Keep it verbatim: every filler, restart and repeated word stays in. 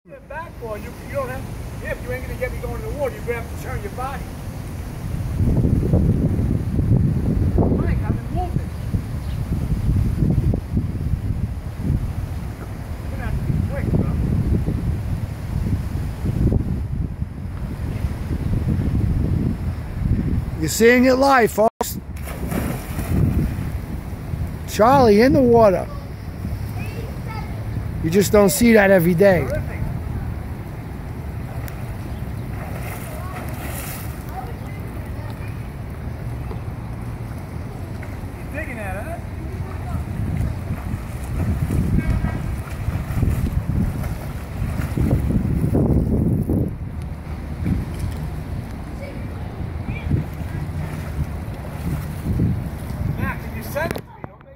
Backboard, you, you don't have, if you ain't gonna get me going in the water, you're gonna have to turn your body. Mike, I've been moving. You're gonna have to be quick, bro. You're seeing it live, folks. Charlie in the water. You just don't see that every day. Terrific.